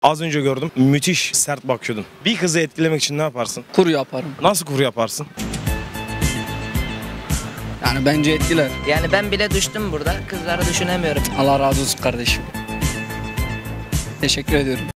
Az önce gördüm. Müthiş sert bakıyordun. Bir kızı etkilemek için ne yaparsın? Kur yaparım. Nasıl kur yaparsın? Yani bence etkiler. Yani ben bile düştüm burada. Kızları düşünemiyorum. Allah razı olsun kardeşim. Teşekkür ediyorum.